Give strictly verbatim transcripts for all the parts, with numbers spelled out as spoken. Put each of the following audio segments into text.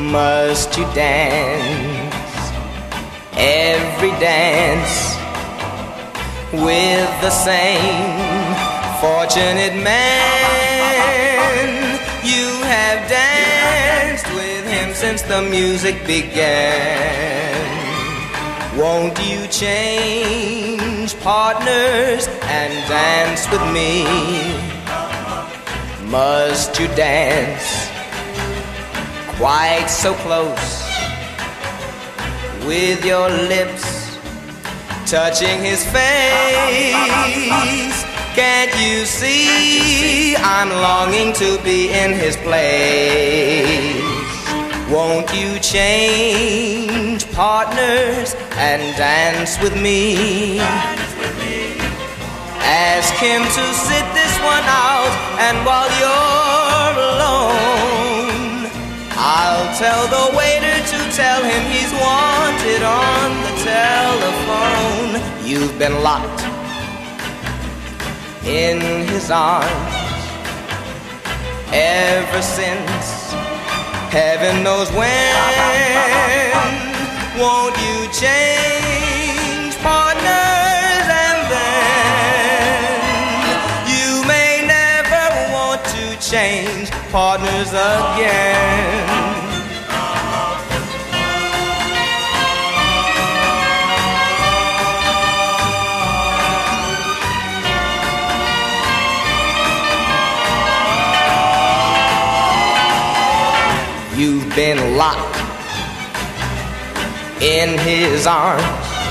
Must you dance every dance with the same fortunate man? You have danced with him since the music began. Won't you change partners and dance with me? Must you dance quite so close, with your lips touching his face? Can't you see I'm longing to be in his place? Won't you change partners and dance with me? Ask him to sit this one out, and while you're alone, I'll tell the waiter to tell him he's wanted on the telephone. You've been locked in his arms ever since heaven knows when. Won't you change partners, and then you may never want to change partners again. You've been locked in his arms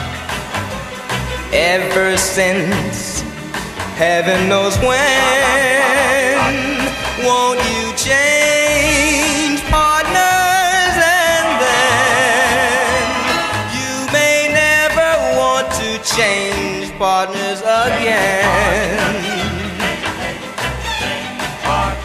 ever since heaven knows when. Won't you change partners, and then you may never want to change partners again.